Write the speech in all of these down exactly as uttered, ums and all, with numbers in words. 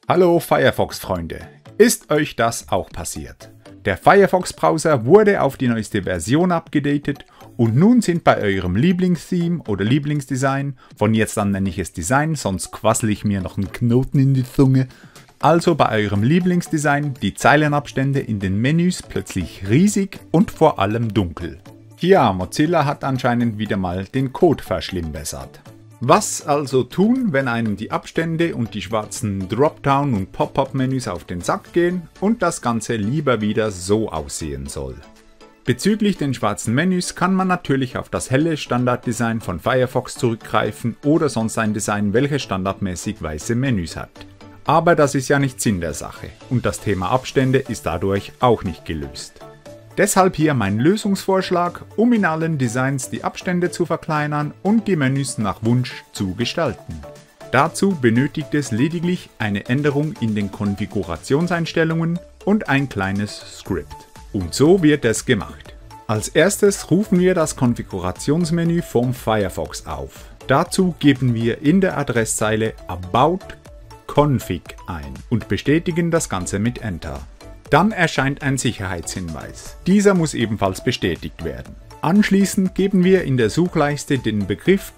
Hallo Firefox-Freunde, ist euch das auch passiert? Der Firefox-Browser wurde auf die neueste Version abgedatet und nun sind bei eurem Lieblingstheme oder Lieblingsdesign, von jetzt an nenne ich es Design, sonst quassel ich mir noch einen Knoten in die Zunge, also bei eurem Lieblingsdesign die Zeilenabstände in den Menüs plötzlich riesig und vor allem dunkel. Ja, Mozilla hat anscheinend wieder mal den Code verschlimmbessert. Was also tun, wenn einem die Abstände und die schwarzen Dropdown- und Pop-up-Menüs auf den Sack gehen und das Ganze lieber wieder so aussehen soll? Bezüglich den schwarzen Menüs kann man natürlich auf das helle Standarddesign von Firefox zurückgreifen oder sonst ein Design, welches standardmäßig weiße Menüs hat. Aber das ist ja nicht Sinn der Sache und das Thema Abstände ist dadurch auch nicht gelöst. Deshalb hier mein Lösungsvorschlag, um in allen Designs die Abstände zu verkleinern und die Menüs nach Wunsch zu gestalten. Dazu benötigt es lediglich eine Änderung in den Konfigurationseinstellungen und ein kleines Skript. Und so wird es gemacht. Als erstes rufen wir das Konfigurationsmenü vom Firefox auf. Dazu geben wir in der Adresszeile About Config ein und bestätigen das Ganze mit Enter. Dann erscheint ein Sicherheitshinweis. Dieser muss ebenfalls bestätigt werden. Anschließend geben wir in der Suchleiste den Begriff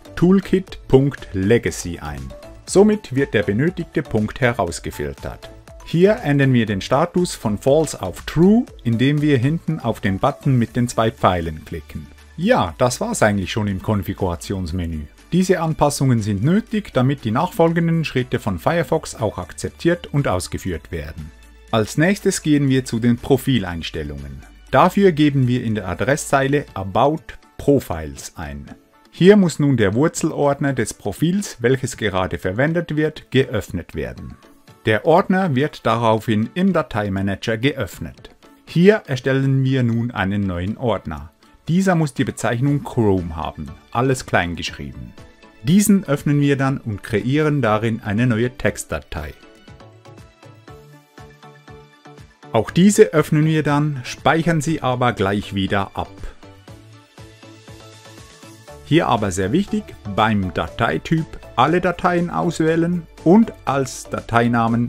toolkit.legacy ein. Somit wird der benötigte Punkt herausgefiltert. Hier ändern wir den Status von False auf True, indem wir hinten auf den Button mit den zwei Pfeilen klicken. Ja, das war's eigentlich schon im Konfigurationsmenü. Diese Anpassungen sind nötig, damit die nachfolgenden Schritte von Firefox auch akzeptiert und ausgeführt werden. Als nächstes gehen wir zu den Profileinstellungen. Dafür geben wir in der Adresszeile About Profiles ein. Hier muss nun der Wurzelordner des Profils, welches gerade verwendet wird, geöffnet werden. Der Ordner wird daraufhin im Dateimanager geöffnet. Hier erstellen wir nun einen neuen Ordner. Dieser muss die Bezeichnung Chrome haben, alles klein geschrieben. Diesen öffnen wir dann und kreieren darin eine neue Textdatei. Auch diese öffnen wir dann, speichern sie aber gleich wieder ab. Hier aber sehr wichtig, beim Dateityp alle Dateien auswählen und als Dateinamen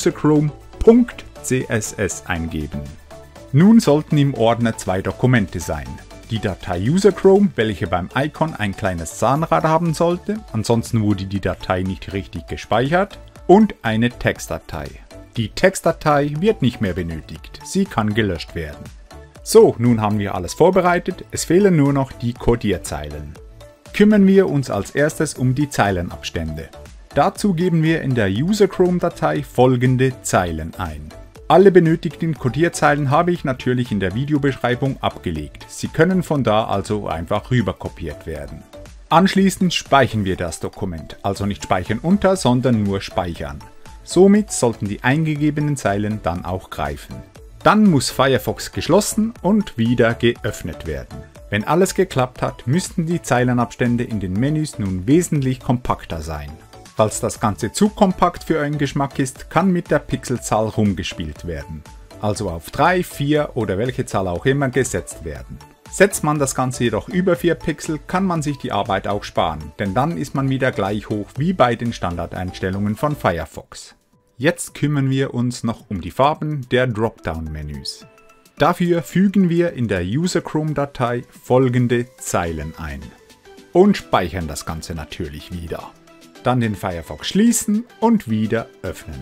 userchrome.css eingeben. Nun sollten im Ordner zwei Dokumente sein. Die Datei userchrome, welche beim Icon ein kleines Zahnrad haben sollte, ansonsten wurde die Datei nicht richtig gespeichert, und eine Textdatei. Die Textdatei wird nicht mehr benötigt, sie kann gelöscht werden. So, nun haben wir alles vorbereitet, es fehlen nur noch die Codierzeilen. Kümmern wir uns als erstes um die Zeilenabstände. Dazu geben wir in der userchrome-Datei folgende Zeilen ein. Alle benötigten Codierzeilen habe ich natürlich in der Videobeschreibung abgelegt, sie können von da also einfach rüber kopiert werden. Anschließend speichern wir das Dokument, also nicht speichern unter, sondern nur speichern. Somit sollten die eingegebenen Zeilen dann auch greifen. Dann muss Firefox geschlossen und wieder geöffnet werden. Wenn alles geklappt hat, müssten die Zeilenabstände in den Menüs nun wesentlich kompakter sein. Falls das Ganze zu kompakt für euren Geschmack ist, kann mit der Pixelzahl rumgespielt werden. Also auf drei, vier oder welche Zahl auch immer gesetzt werden. Setzt man das Ganze jedoch über vier Pixel, kann man sich die Arbeit auch sparen, denn dann ist man wieder gleich hoch wie bei den Standardeinstellungen von Firefox. Jetzt kümmern wir uns noch um die Farben der Dropdown-Menüs. Dafür fügen wir in der userchrome-Datei folgende Zeilen ein und speichern das Ganze natürlich wieder. Dann den Firefox schließen und wieder öffnen.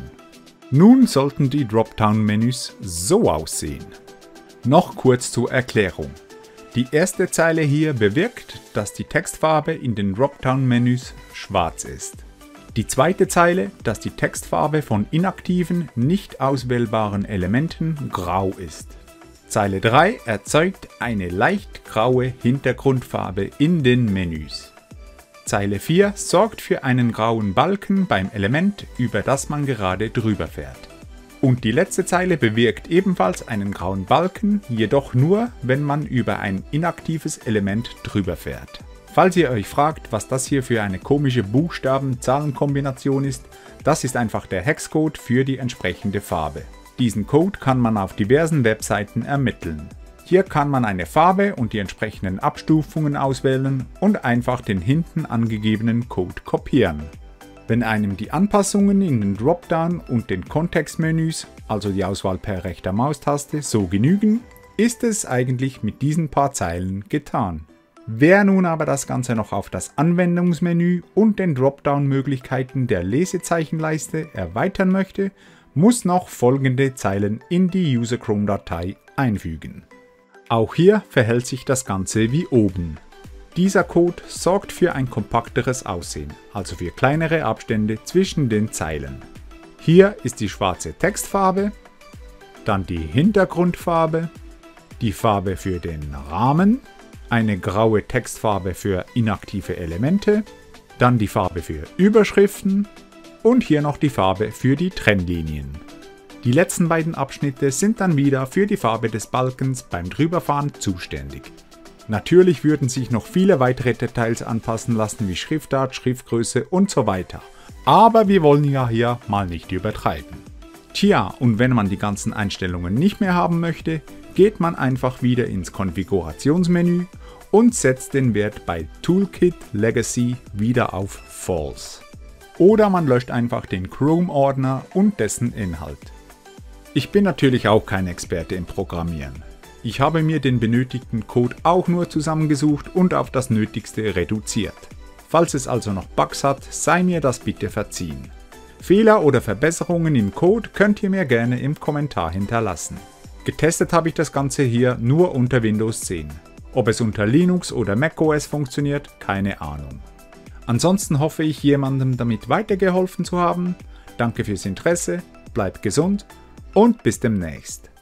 Nun sollten die Dropdown-Menüs so aussehen. Noch kurz zur Erklärung. Die erste Zeile hier bewirkt, dass die Textfarbe in den Dropdown-Menüs schwarz ist. Die zweite Zeile, dass die Textfarbe von inaktiven, nicht auswählbaren Elementen grau ist. Zeile drei erzeugt eine leicht graue Hintergrundfarbe in den Menüs. Zeile vier sorgt für einen grauen Balken beim Element, über das man gerade drüber fährt. Und die letzte Zeile bewirkt ebenfalls einen grauen Balken, jedoch nur, wenn man über ein inaktives Element drüber fährt. Falls ihr euch fragt, was das hier für eine komische Buchstaben-Zahlen-Kombination ist, das ist einfach der Hexcode für die entsprechende Farbe. Diesen Code kann man auf diversen Webseiten ermitteln. Hier kann man eine Farbe und die entsprechenden Abstufungen auswählen und einfach den hinten angegebenen Code kopieren. Wenn einem die Anpassungen in den Dropdown und den Kontextmenüs, also die Auswahl per rechter Maustaste, so genügen, ist es eigentlich mit diesen paar Zeilen getan. Wer nun aber das Ganze noch auf das Anwendungsmenü und den Dropdown-Möglichkeiten der Lesezeichenleiste erweitern möchte, muss noch folgende Zeilen in die User Chrome-Datei einfügen. Auch hier verhält sich das Ganze wie oben. Dieser Code sorgt für ein kompakteres Aussehen, also für kleinere Abstände zwischen den Zeilen. Hier ist die schwarze Textfarbe, dann die Hintergrundfarbe, die Farbe für den Rahmen, eine graue Textfarbe für inaktive Elemente, dann die Farbe für Überschriften und hier noch die Farbe für die Trennlinien. Die letzten beiden Abschnitte sind dann wieder für die Farbe des Balkens beim Drüberfahren zuständig. Natürlich würden sich noch viele weitere Details anpassen lassen wie Schriftart, Schriftgröße und so weiter. Aber wir wollen ja hier mal nicht übertreiben. Tja, und wenn man die ganzen Einstellungen nicht mehr haben möchte, geht man einfach wieder ins Konfigurationsmenü und setzt den Wert bei Toolkit Legacy wieder auf False. Oder man löscht einfach den Chrome-Ordner und dessen Inhalt. Ich bin natürlich auch kein Experte im Programmieren. Ich habe mir den benötigten Code auch nur zusammengesucht und auf das Nötigste reduziert. Falls es also noch Bugs hat, sei mir das bitte verziehen. Fehler oder Verbesserungen im Code könnt ihr mir gerne im Kommentar hinterlassen. Getestet habe ich das Ganze hier nur unter Windows zehn. Ob es unter Linux oder macOS funktioniert, keine Ahnung. Ansonsten hoffe ich, jemandem damit weitergeholfen zu haben. Danke fürs Interesse, bleibt gesund und bis demnächst.